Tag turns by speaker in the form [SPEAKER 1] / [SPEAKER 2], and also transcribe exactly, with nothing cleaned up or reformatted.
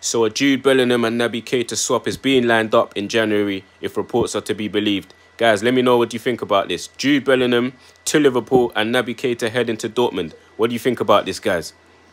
[SPEAKER 1] So a Jude Bellingham and Naby Keita swap is being lined up in January, if reports are to be believed. Guys, let me know what you think about this. Jude Bellingham to Liverpool and Naby Keita heading to Dortmund. What do you think about this, guys?